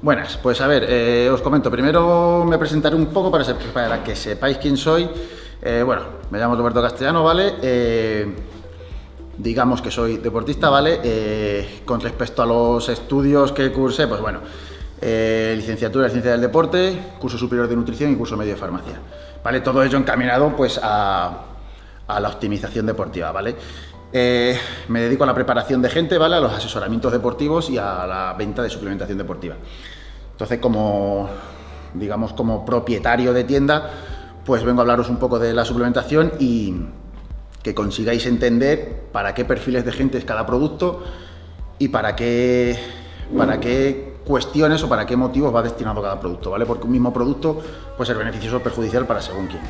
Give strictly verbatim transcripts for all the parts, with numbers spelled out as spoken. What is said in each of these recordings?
Buenas, pues a ver, eh, os comento, primero me presentaré un poco para, ser, para que sepáis quién soy. Eh, bueno, me llamo Roberto Castellano, ¿vale? Eh, digamos que soy deportista, ¿vale? Eh, con respecto a los estudios que cursé, pues bueno, eh, licenciatura en Ciencia del Deporte, curso superior de Nutrición y curso medio de Farmacia, ¿vale? Todo ello encaminado pues a, a la optimización deportiva, ¿vale? Eh, me dedico a la preparación de gente, ¿vale? A los asesoramientos deportivos y a la venta de suplementación deportiva. Entonces, como, digamos, como propietario de tienda, pues vengo a hablaros un poco de la suplementación y que consigáis entender para qué perfiles de gente es cada producto y para qué, para qué cuestiones o para qué motivos va destinado cada producto, ¿vale? Porque un mismo producto puede ser beneficioso o perjudicial para según quién.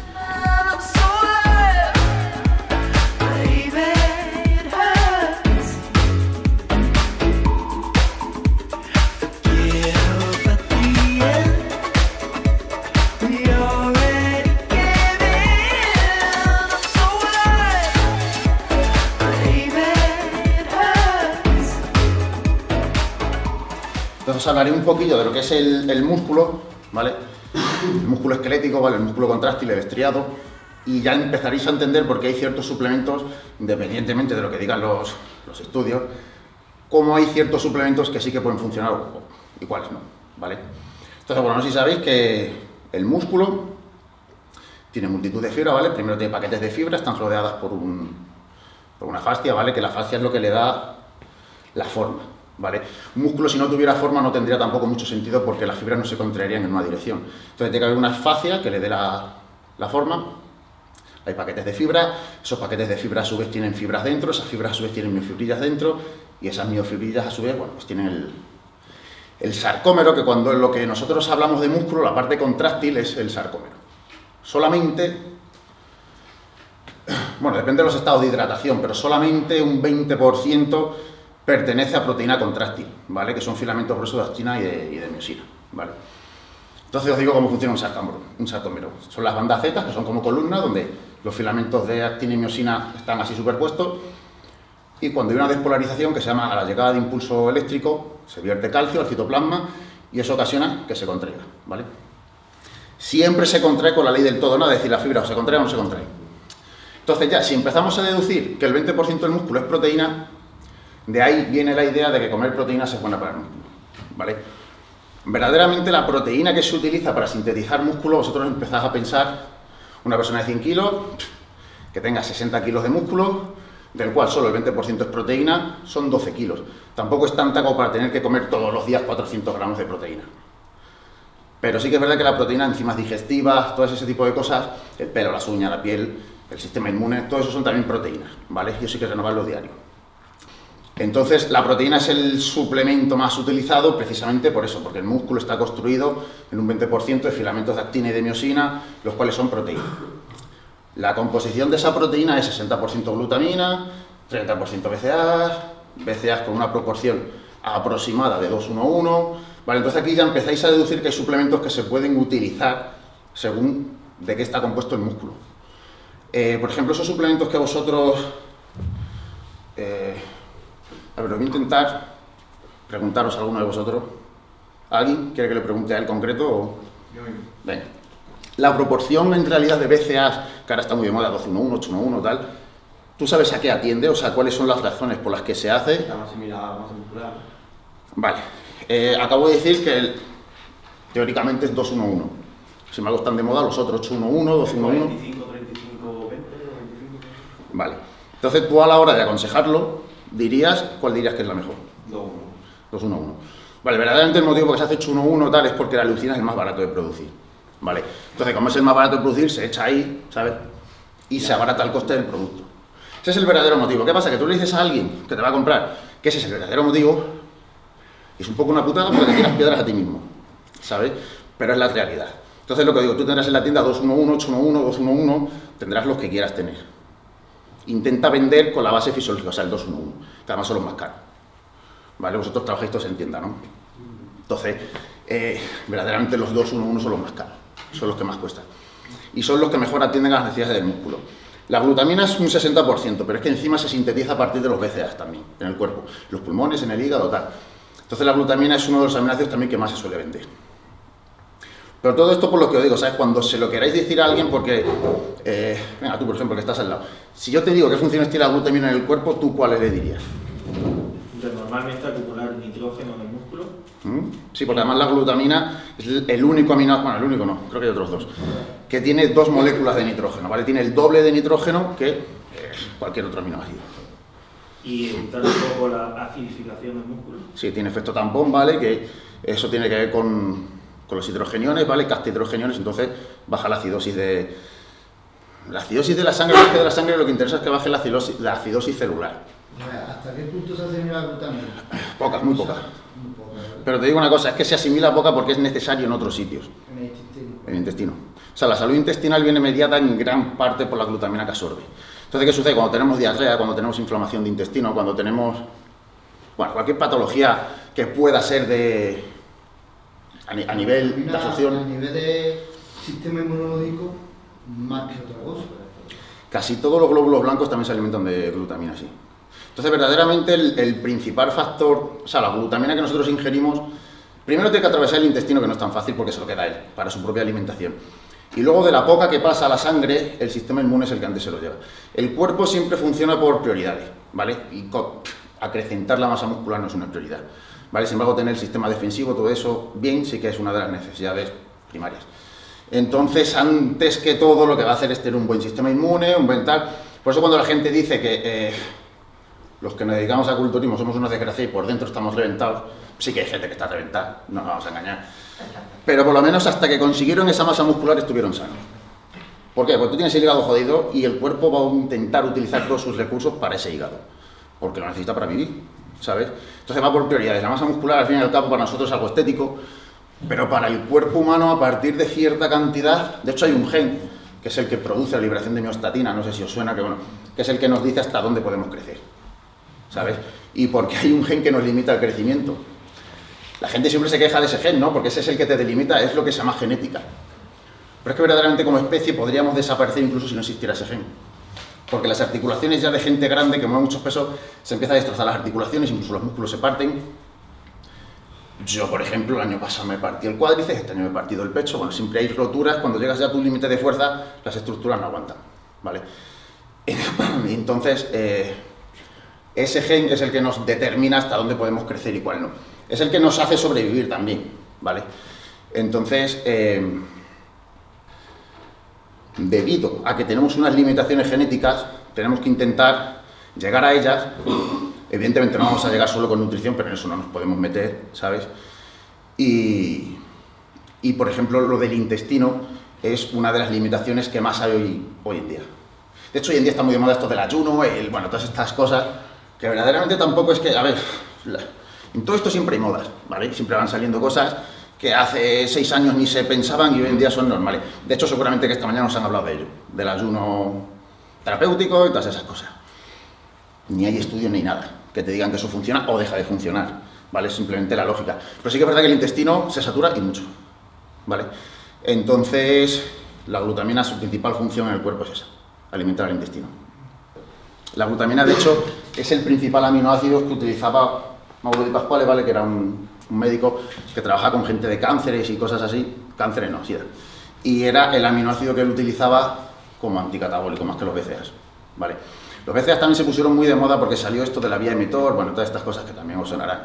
Entonces os hablaré un poquillo de lo que es el, el músculo, ¿vale? El músculo esquelético, ¿vale? El músculo contráctil, el estriado, y ya empezaréis a entender por qué hay ciertos suplementos, independientemente de lo que digan los, los estudios, cómo hay ciertos suplementos que sí que pueden funcionar y cuáles no, ¿vale? Entonces, bueno, no sé si sabéis que el músculo tiene multitud de fibras, ¿vale? Primero tiene paquetes de fibras, están rodeadas por, un, por una fascia, ¿vale? Que la fascia es lo que le da la forma, ¿vale? Un músculo, si no tuviera forma, no tendría tampoco mucho sentido porque las fibras no se contraerían en una dirección. Entonces tiene que haber una fascia que le dé la, la forma. Hay paquetes de fibra, esos paquetes de fibra a su vez tienen fibras dentro, esas fibras a su vez tienen miofibrillas dentro y esas miofibrillas a su vez, bueno, pues tienen el, el sarcómero, que cuando en lo que nosotros hablamos de músculo, la parte contráctil es el sarcómero. Solamente, bueno, depende de los estados de hidratación, pero solamente un veinte por ciento pertenece a proteína contráctil, ¿vale? Que son filamentos gruesos de actina y de, y de miosina, ¿vale? Entonces os digo cómo funciona un sarcómero. Un sarcómero son las bandas Z, que son como columnas, donde los filamentos de actina y miosina están así superpuestos, y cuando hay una despolarización, que se llama a la llegada de impulso eléctrico, se vierte calcio al citoplasma, y eso ocasiona que se contraiga, ¿vale? Siempre se contrae con la ley del todo, ¿no? Es decir, la fibra o se contrae o no se contrae. Entonces ya, si empezamos a deducir que el veinte por ciento del músculo es proteína, de ahí viene la idea de que comer proteínas es buena para el músculo, ¿vale? Verdaderamente la proteína que se utiliza para sintetizar músculo, vosotros empezáis a pensar una persona de cien kilos, que tenga sesenta kilos de músculo, del cual solo el veinte por ciento es proteína, son doce kilos. Tampoco es tanta como para tener que comer todos los días cuatrocientos gramos de proteína. Pero sí que es verdad que la proteína, enzimas digestivas, todo ese tipo de cosas, el pelo, las uñas, la piel, el sistema inmune, todo eso son también proteínas, ¿vale? Y eso hay que renovarlo diario. Entonces, la proteína es el suplemento más utilizado precisamente por eso, porque el músculo está construido en un veinte por ciento de filamentos de actina y de miosina, los cuales son proteínas. La composición de esa proteína es sesenta por ciento glutamina, treinta por ciento B C A, B C A con una proporción aproximada de dos uno uno, ¿vale? Entonces aquí ya empezáis a deducir que hay suplementos que se pueden utilizar según de qué está compuesto el músculo. Eh, por ejemplo, esos suplementos que vosotros... Eh, A ver, voy a intentar preguntaros a alguno de vosotros. ¿Alguien quiere que le pregunte a él concreto? O... Venga. La proporción en realidad de B C A, que ahora está muy de moda, dos uno uno, ocho uno uno, tal, ¿tú sabes a qué atiende? O sea, ¿cuáles son las razones por las que se hace? Está más similar a la masa muscular. Vale. Eh, acabo de decir que el, teóricamente es dos uno uno. Si me gustan de moda los otros ocho uno uno, dos uno uno. veinticinco, treinta y cinco, veinte, veinticinco. Vale. Entonces tú a la hora de aconsejarlo, dirías, ¿cuál dirías que es la mejor? dos uno uno. Vale, verdaderamente el motivo por que se hace ocho uno uno tal es porque la leucina es el más barato de producir. Vale. Entonces, como es el más barato de producir, se echa ahí, ¿sabes? Y se abarata el coste del producto. Ese es el verdadero motivo. ¿Qué pasa? Que tú le dices a alguien que te va a comprar que ese es el verdadero motivo, y es un poco una putada porque te tiras piedras a ti mismo, ¿sabes? Pero es la realidad. Entonces, lo que digo, tú tendrás en la tienda dos uno uno, ocho uno uno, dos uno uno, tendrás los que quieras tener. Intenta vender con la base fisiológica, o sea, el dos uno uno, que además son los más caros. ¿Vale? Vosotros trabajáis todos en tienda, ¿no? Entonces, eh, verdaderamente los dos uno uno son los más caros, son los que más cuestan. Y son los que mejor atienden a las necesidades del músculo. La glutamina es un sesenta por ciento, pero es que encima se sintetiza a partir de los B C A A también, en el cuerpo. Los pulmones, en el hígado, tal. Entonces la glutamina es uno de los aminoácidos también que más se suele vender. Pero todo esto por lo que os digo, ¿sabes? Cuando se lo queráis decir a alguien, porque, eh, venga, tú por ejemplo, que estás al lado, si yo te digo qué funciones tiene la glutamina en el cuerpo, ¿tú cuáles le dirías? De normalmente acumular nitrógeno en el músculo. ¿Mm? Sí, porque además la glutamina es el único aminoácido, bueno, el único no, creo que hay otros dos, que tiene dos moléculas de nitrógeno, ¿vale? Tiene el doble de nitrógeno que eh, cualquier otro aminoácido. Y evitar un poco la acidificación del músculo. Sí, tiene efecto tampón, ¿vale? Que eso tiene que ver con, con los hidrogeniones, ¿vale? Capta hidrogeniones, entonces baja la acidosis de... La acidosis de la sangre, más que de la sangre, lo que interesa es que baje la acidosis, la acidosis celular. ¿Hasta qué punto se asimila la glutamina? Pocas, muy pocas. Muy poca, ¿verdad? Pero te digo una cosa, es que se asimila poca porque es necesario en otros sitios, En el intestino. en el intestino. O sea, la salud intestinal viene mediada en gran parte por la glutamina que absorbe. Entonces, ¿qué sucede? Cuando tenemos diarrea, cuando tenemos inflamación de intestino, cuando tenemos, bueno, cualquier patología que pueda ser de, a, ni- a nivel de Glutamina, A absorción, nivel de sistema inmunológico, más que otra cosa. casi todos los glóbulos blancos también se alimentan de glutamina, sí. Entonces, verdaderamente, el, el principal factor, o sea, la glutamina que nosotros ingerimos, primero tiene que atravesar el intestino, que no es tan fácil porque se lo queda él, para su propia alimentación. Y luego, de la poca que pasa a la sangre, el sistema inmune es el que antes se lo lleva. El cuerpo siempre funciona por prioridades, ¿vale? Y co- acrecentar la masa muscular no es una prioridad, ¿vale? Sin embargo, tener el sistema defensivo, todo eso, bien, sí que es una de las necesidades primarias. Entonces, antes que todo, lo que va a hacer es tener un buen sistema inmune, un buen tal... Por eso cuando la gente dice que eh, los que nos dedicamos a culturismo somos una desgracia y por dentro estamos reventados, sí que hay gente que está reventada, no nos vamos a engañar. Pero por lo menos hasta que consiguieron esa masa muscular estuvieron sanos. ¿Por qué? Porque tú tienes el hígado jodido y el cuerpo va a intentar utilizar todos sus recursos para ese hígado, porque lo necesita para vivir, ¿sabes? Entonces va por prioridades. La masa muscular, al fin y al cabo, para nosotros es algo estético, pero para el cuerpo humano, a partir de cierta cantidad, de hecho hay un gen, que es el que produce la liberación de miostatina, no sé si os suena, que bueno, que es el que nos dice hasta dónde podemos crecer, ¿sabes? Y porque hay un gen que nos limita el crecimiento. La gente siempre se queja de ese gen, ¿no? Porque ese es el que te delimita, es lo que se llama genética. Pero es que verdaderamente como especie podríamos desaparecer incluso si no existiera ese gen. Porque las articulaciones ya de gente grande que mueve muchos pesos, se empieza a destrozar las articulaciones, incluso los músculos se parten. Yo, por ejemplo, el año pasado me partí el cuádriceps, este año me he partido el pecho. Bueno, siempre hay roturas, cuando llegas ya a tu límite de fuerza, las estructuras no aguantan, ¿vale? Y entonces, eh, ese gen es el que nos determina hasta dónde podemos crecer y cuál no. Es el que nos hace sobrevivir también, ¿vale? Entonces, eh, debido a que tenemos unas limitaciones genéticas, tenemos que intentar llegar a ellas. Evidentemente no vamos a llegar solo con nutrición, pero en eso no nos podemos meter, ¿sabes? Y, y por ejemplo, lo del intestino es una de las limitaciones que más hay hoy, hoy en día. De hecho, hoy en día está muy de moda esto del ayuno, el, bueno, todas estas cosas, que verdaderamente tampoco es que, a ver, la, en todo esto siempre hay modas, ¿vale? Siempre van saliendo cosas que hace seis años ni se pensaban y hoy en día son normales. De hecho, seguramente que esta mañana nos han hablado de ello, del ayuno terapéutico y todas esas cosas. Ni hay estudios ni nada que te digan que eso funciona o deja de funcionar, ¿vale? Es simplemente la lógica. Pero sí que es verdad que el intestino se satura y mucho, ¿vale? Entonces, la glutamina, su principal función en el cuerpo es esa, alimentar el intestino. La glutamina, de hecho, es el principal aminoácido que utilizaba Mauro Di Pasquale, ¿vale? Que era un, un médico que trabajaba con gente de cánceres y cosas así, cánceres no, sida. Y era el aminoácido que él utilizaba como anticatabólico, más que los B C A As, ¿vale? Los B C A As también se pusieron muy de moda porque salió esto de la vía emetor, bueno, todas estas cosas que también os sonarán.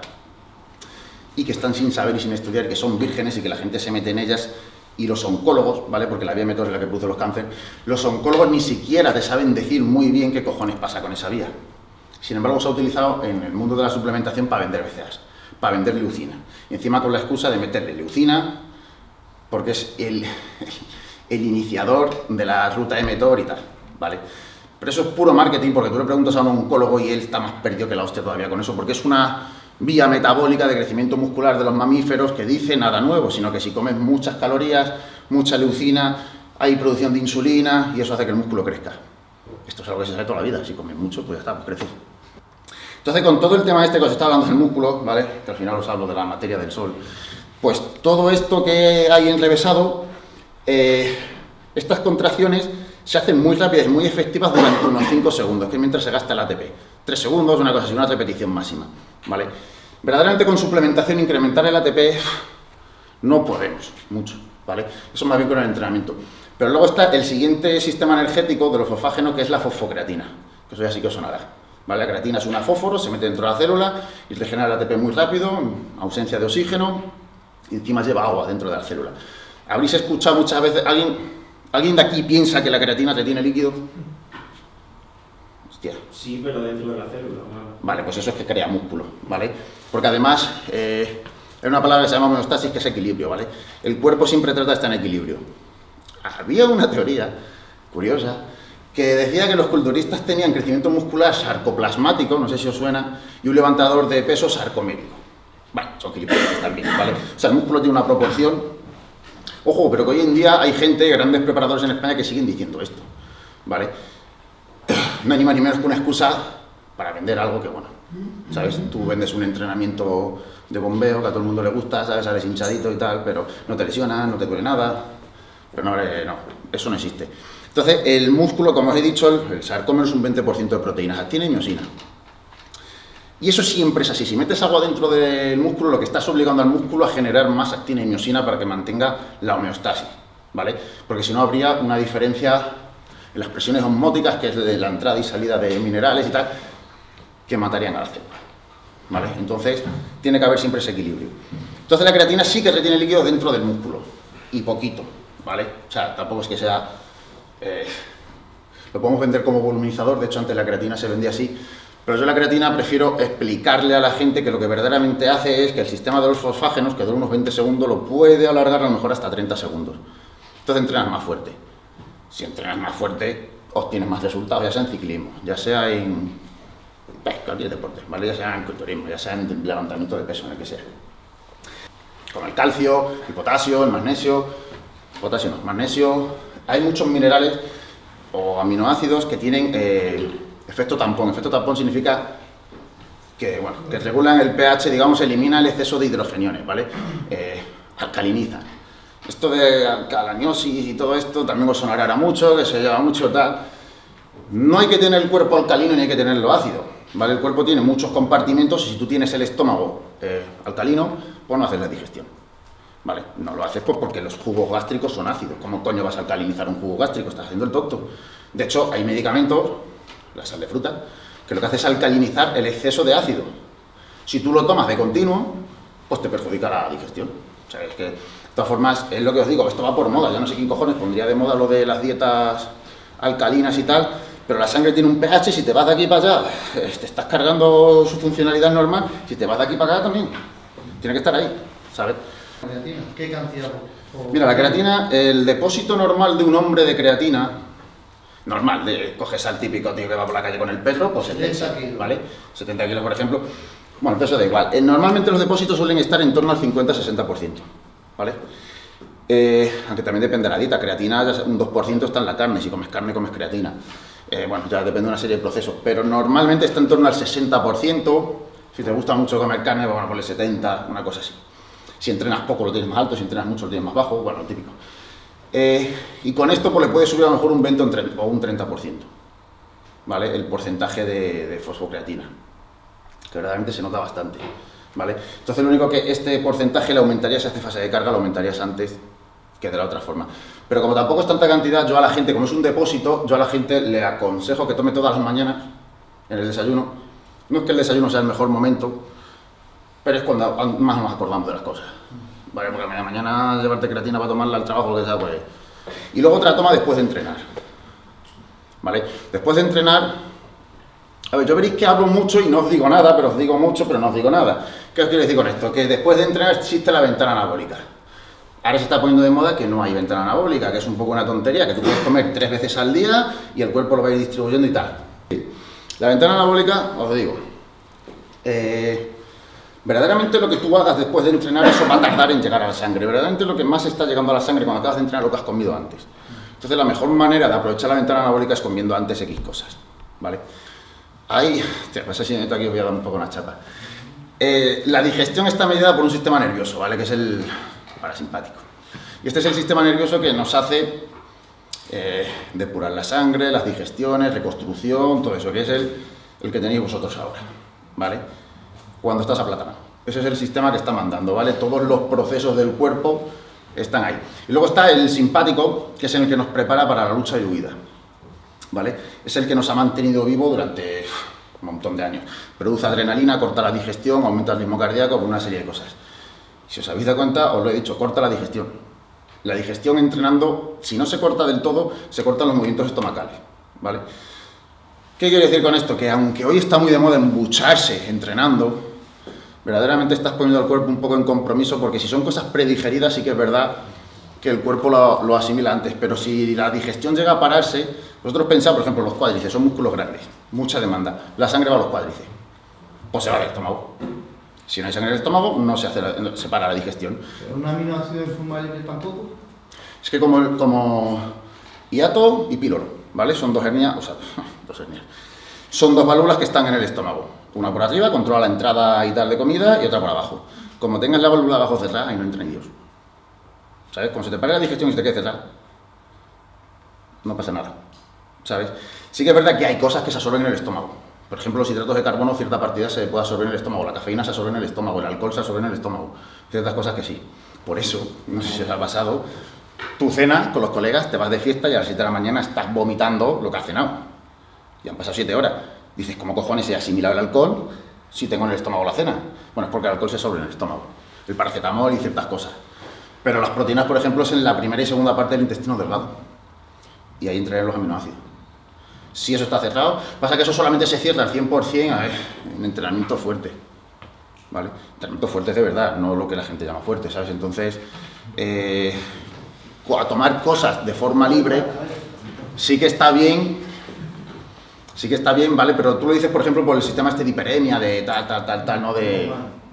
Y que están sin saber y sin estudiar, que son vírgenes y que la gente se mete en ellas. Y los oncólogos, ¿vale? Porque la vía emetor es la que produce los cánceres, los oncólogos ni siquiera te saben decir muy bien qué cojones pasa con esa vía. Sin embargo, se ha utilizado en el mundo de la suplementación para vender B C A As, para vender leucina. Y encima con la excusa de meterle leucina, porque es el, el iniciador de la ruta emetor y tal, ¿vale? Pero eso es puro marketing, porque tú le preguntas a un oncólogo y él está más perdido que la hostia todavía con eso, porque es una vía metabólica de crecimiento muscular de los mamíferos que dice nada nuevo, sino que si comes muchas calorías, mucha leucina, hay producción de insulina y eso hace que el músculo crezca. Esto es algo que se sabe toda la vida, si comes mucho, pues ya está, pues creces. Entonces, con todo el tema este que os está hablando del músculo, ¿vale? Que al final os hablo de la materia del sol, pues todo esto que hay enrevesado, eh, estas contracciones se hacen muy rápidas y muy efectivas durante unos cinco segundos, que es mientras se gasta el A T P. tres segundos, una cosa así, una repetición máxima, ¿vale? Verdaderamente con suplementación incrementar el A T P no podemos mucho, ¿vale? Eso más bien con el entrenamiento. Pero luego está el siguiente sistema energético de los fosfágenos, que es la fosfocreatina, que eso ya sí que os sonará, ¿vale? La creatina es una fósforo, se mete dentro de la célula y regenera el A T P muy rápido, ausencia de oxígeno, y encima lleva agua dentro de la célula. Habréis escuchado muchas veces, ¿alguien, ¿alguien de aquí piensa que la creatina retiene líquido? Hostia. Sí, pero dentro de la célula. ¿No? Vale, pues eso es que crea músculo, ¿vale? Porque además, eh, hay una palabra que se llama homeostasis, que es equilibrio, ¿vale? El cuerpo siempre trata de estar en equilibrio. Había una teoría curiosa que decía que los culturistas tenían crecimiento muscular sarcoplasmático, no sé si os suena, y un levantador de peso sarcomérico. Bueno, son gilipollas también, ¿vale? O sea, el músculo tiene una proporción. Ojo, pero que hoy en día hay gente, grandes preparadores en España, que siguen diciendo esto, ¿vale? No hay ni más ni menos que una excusa para vender algo que, bueno, ¿sabes? Tú vendes un entrenamiento de bombeo que a todo el mundo le gusta, ¿sabes? Sales hinchadito y tal, pero no te lesionas, no te duele nada, pero no, eh, no, eso no existe. Entonces, el músculo, como os he dicho, el, el sarcómero es un veinte por ciento de proteínas, actina y miosina. Y eso siempre es así. Si metes agua dentro del músculo, lo que estás obligando al músculo a generar más actina y miosina para que mantenga la homeostasis, ¿vale? Porque si no habría una diferencia en las presiones osmóticas, que es de la entrada y salida de minerales y tal, que matarían a la célula, ¿vale? Entonces, tiene que haber siempre ese equilibrio. Entonces, la creatina sí que retiene líquido dentro del músculo, y poquito, ¿vale? O sea, tampoco es que sea... Eh, lo podemos vender como volumizador, de hecho, antes la creatina se vendía así, pero yo la creatina prefiero explicarle a la gente que lo que verdaderamente hace es que el sistema de los fosfágenos, que dura unos veinte segundos, lo puede alargar a lo mejor hasta treinta segundos. Entonces entrenas más fuerte. Si entrenas más fuerte, obtienes más resultados, ya sea en ciclismo, ya sea en cualquier deporte, ¿vale? Ya sea en culturismo, ya sea en levantamiento de peso, en el que sea. Como el calcio, el potasio, el magnesio, potasio no, magnesio. Hay muchos minerales o aminoácidos que tienen eh, efecto tampón. Efecto tampón significa que, bueno, que regulan el pH, digamos, elimina el exceso de hidrogeniones, ¿vale? Eh, alcalinizan. Esto de alcalaniosis y todo esto también os sonará mucho, que se lleva mucho tal. No hay que tener el cuerpo alcalino ni hay que tenerlo ácido, ¿vale? El cuerpo tiene muchos compartimentos y si tú tienes el estómago eh, alcalino, pues no haces la digestión, ¿vale? No lo haces pues porque los jugos gástricos son ácidos. ¿Cómo coño vas a alcalinizar un jugo gástrico? Estás haciendo el tonto. De hecho, hay medicamentos, la sal de fruta, que lo que hace es alcalinizar el exceso de ácido. Si tú lo tomas de continuo, pues te perjudica la digestión. O sea, es que, de todas formas, es lo que os digo, esto va por moda. Ya no sé quién cojones pondría de moda lo de las dietas alcalinas y tal, pero la sangre tiene un pH, si te vas de aquí para allá, te estás cargando su funcionalidad normal, si te vas de aquí para allá también, tiene que estar ahí, ¿sabes? ¿Creatina? ¿Qué cantidad? O... Mira, la creatina, el depósito normal de un hombre de creatina, normal, de, coges al típico tío que va por la calle con el perro, pues setenta kilos, ¿vale? setenta kilos, por ejemplo. Bueno, el peso da igual. Eh, normalmente los depósitos suelen estar en torno al cincuenta a sesenta por ciento, ¿vale? Eh, aunque también depende de la dieta. Creatina, ya un dos por ciento está en la carne. Si comes carne, comes creatina. Eh, bueno, ya depende de una serie de procesos. Pero normalmente está en torno al sesenta por ciento. Si te gusta mucho comer carne, bueno, ponle setenta, una cosa así. Si entrenas poco lo tienes más alto, si entrenas mucho lo tienes más bajo, bueno, lo típico. Eh, y con esto pues le puedes subir a lo mejor un veinte o un treinta por ciento, ¿vale? El porcentaje de, de fosfocreatina, que verdaderamente se nota bastante, ¿vale? Entonces lo único que este porcentaje le aumentaría si hace fase de carga, lo aumentarías antes que de la otra forma. Pero como tampoco es tanta cantidad, yo a la gente, como es un depósito, yo a la gente le aconsejo que tome todas las mañanas en el desayuno. No es que el desayuno sea el mejor momento, pero es cuando más nos acordamos de las cosas, ¿vale? Porque a mañana llevarte creatina para tomarla al trabajo, lo que sea, pues... Y luego otra toma después de entrenar, ¿vale? Después de entrenar, a ver, yo veréis que hablo mucho y no os digo nada, pero os digo mucho, pero no os digo nada. ¿Qué os quiero decir con esto? Que después de entrenar existe la ventana anabólica. Ahora se está poniendo de moda que no hay ventana anabólica, que es un poco una tontería, que tú puedes comer tres veces al día y el cuerpo lo va a ir distribuyendo y tal. La ventana anabólica, os digo, eh, verdaderamente lo que tú hagas después de entrenar, eso va a tardar en llegar a la sangre. Verdaderamente lo que más está llegando a la sangre cuando acabas de entrenar, lo que has comido antes. Entonces la mejor manera de aprovechar la ventana anabólica es comiendo antes X cosas, ¿vale? Ahí, hostia, pues así aquí os voy a dar un poco una chapa. Eh, la digestión está medida por un sistema nervioso, ¿vale? Que es el parasimpático. Y este es el sistema nervioso que nos hace eh, depurar la sangre, las digestiones, reconstrucción, todo eso, que es el, el que tenéis vosotros ahora, ¿vale? Cuando estás aplatanado. Ese es el sistema que está mandando, ¿vale? Todos los procesos del cuerpo están ahí. Y luego está el simpático, que es el que nos prepara para la lucha y huida, ¿vale? Es el que nos ha mantenido vivo durante un montón de años. Produce adrenalina, corta la digestión, aumenta el ritmo cardíaco, con una serie de cosas. Si os habéis dado cuenta, os lo he dicho, corta la digestión. La digestión entrenando, si no se corta del todo, se cortan los movimientos estomacales, ¿vale? ¿Qué quiero decir con esto? Que aunque hoy está muy de moda embucharse entrenando, verdaderamente estás poniendo al cuerpo un poco en compromiso, porque si son cosas predigeridas sí que es verdad que el cuerpo lo, lo asimila antes, pero si la digestión llega a pararse, vosotros pensáis, por ejemplo, los cuádriceps son músculos grandes, mucha demanda, la sangre va a los cuádriceps, pues se va al estómago. Si no hay sangre en el estómago, no se, hace la, no, se para la digestión. ¿Pero un aminoácido en forma libre tampoco? Es que como, como hiato y píloro, ¿vale? Son dos hernias, o sea, dos hernias. Son dos válvulas que están en el estómago. Una por arriba, controla la entrada y tal de comida, y otra por abajo. Como tengas la válvula abajo cerrada, ahí no entra ni Dios. ¿Sabes? Como se te pare la digestión y se te quede cerrada, no pasa nada. ¿Sabes? Sí que es verdad que hay cosas que se absorben en el estómago. Por ejemplo, los hidratos de carbono, cierta partida se puede absorber en el estómago, la cafeína se absorbe en el estómago, el alcohol se absorbe en el estómago, ciertas cosas que sí. Por eso, no sé si os ha pasado, tú cenas con los colegas, te vas de fiesta y a las siete de la mañana estás vomitando lo que has cenado. Y han pasado siete horas. Dices, ¿cómo cojones he asimilado el alcohol si tengo en el estómago la cena? Bueno, es porque el alcohol se absorbe en el estómago, el paracetamol y ciertas cosas. Pero las proteínas, por ejemplo, es en la primera y segunda parte del intestino delgado. Y ahí entrarían los aminoácidos. Si eso está cerrado, pasa que eso solamente se cierra al cien por cien a ver, en entrenamiento fuerte, ¿vale? Entrenamiento fuerte de verdad, no lo que la gente llama fuerte, ¿sabes? Entonces, eh, a tomar cosas de forma libre, sí que está bien, sí que está bien, ¿vale? Pero tú lo dices, por ejemplo, por el sistema este de hiperemia, de tal, tal, tal, tal, ¿no? De...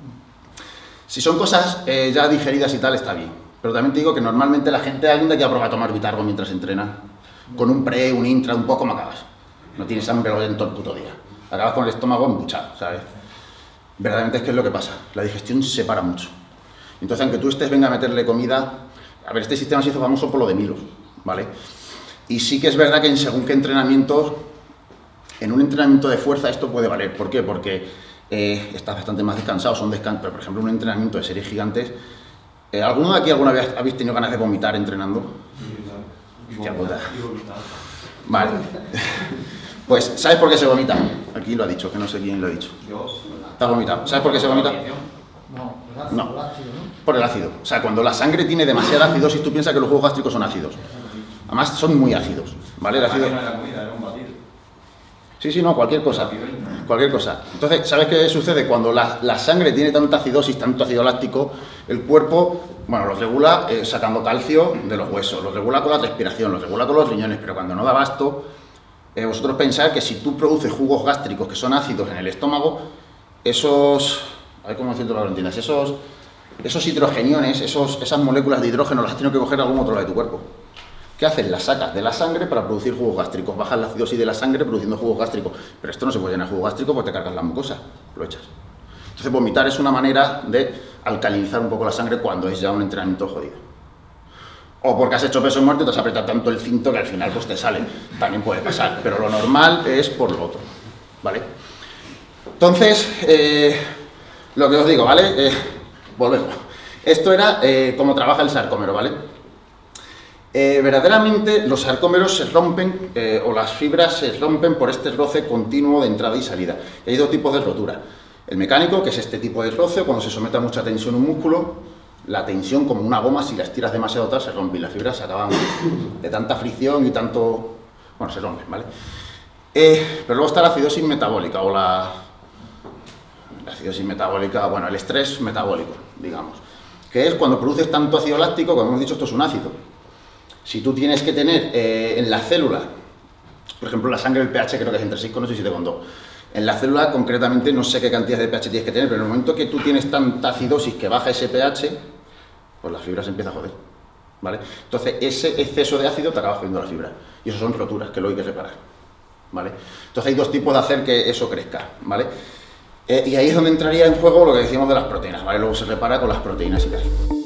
Si son cosas eh, ya digeridas y tal, está bien. Pero también te digo que normalmente la gente, alguien de aquí aprueba a tomar Vitargo mientras entrena, con un pre, un intra, un poco, me acabas. No tienes hambre en todo el puto día. Acabas con el estómago embuchado, ¿sabes? Verdaderamente es que es lo que pasa. La digestión se para mucho. Entonces, aunque tú estés, venga a meterle comida... A ver, este sistema se hizo famoso por lo de Milos, ¿vale? Y sí que es verdad que en según qué entrenamientos, en un entrenamiento de fuerza esto puede valer. ¿Por qué? Porque eh, estás bastante más descansado, son descansos. Pero, por ejemplo, un entrenamiento de series gigantes... Eh, ¿Alguno de aquí alguna vez habéis tenido ganas de vomitar entrenando? Hostia puta. Vale. Pues, ¿sabes por qué se vomita? Aquí lo ha dicho, que no sé quién lo ha dicho. ¿Te has vomitado? ¿Sabes por qué se vomita? No, el ácido, No. el ácido, ¿no? Por el ácido. O sea, cuando la sangre tiene demasiada acidosis, tú piensas que los jugos gástricos son ácidos. Además, son muy ácidos, ¿vale? El ácido... Sí, sí, no, cualquier cosa. Cualquier cosa. Entonces, ¿sabes qué sucede? Cuando la, la sangre tiene tanta acidosis, tanto ácido láctico, el cuerpo, bueno, los regula eh, sacando calcio de los huesos, los regula con la respiración, los regula con los riñones, pero cuando no da abasto, eh, vosotros pensáis que si tú produces jugos gástricos que son ácidos en el estómago, esos, a ver cómo decirlo, Valentina, esos, esos hidrogeniones, esos, esas moléculas de hidrógeno las has tenido que coger de algún otro lado de tu cuerpo. ¿Qué haces? Las sacas de la sangre para producir jugos gástricos, bajas la acidosis de la sangre produciendo jugos gástricos, pero esto no se puede llenar de jugo gástrico porque te cargas la mucosa, lo echas. Entonces vomitar es una manera de alcalinizar un poco la sangre cuando es ya un entrenamiento jodido. O porque has hecho peso muerto y te has apretado tanto el cinto que al final pues te sale, también puede pasar, pero lo normal es por lo otro, ¿vale? Entonces, eh, lo que os digo, ¿vale? Eh, volvemos. Esto era eh, cómo trabaja el sarcómero, ¿vale? Eh, verdaderamente los sarcómeros se rompen eh, o las fibras se rompen por este roce continuo de entrada y salida. Y hay dos tipos de rotura. El mecánico, que es este tipo de roce, cuando se somete a mucha tensión un músculo, la tensión como una goma, si la estiras demasiado atrás se rompe y las fibras se acaban de tanta fricción y tanto... Bueno, se rompen, ¿vale? Eh, pero luego está la acidosis metabólica o la... La acidosis metabólica, bueno, el estrés metabólico, digamos. Que es cuando produces tanto ácido láctico, como hemos dicho, esto es un ácido. Si tú tienes que tener eh, en la célula, por ejemplo, la sangre, el pH creo que es entre seis coma ocho y siete coma dos. En la célula, concretamente, no sé qué cantidad de pH tienes que tener, pero en el momento que tú tienes tanta acidosis que baja ese pH, pues la fibra se empieza a joder, ¿vale? Entonces, ese exceso de ácido te acaba jodiendo la fibra. Y eso son roturas, que lo hay que reparar, ¿vale? Entonces, hay dos tipos de hacer que eso crezca, ¿vale? Eh, y ahí es donde entraría en juego lo que decíamos de las proteínas, ¿vale? Luego se repara con las proteínas y tal.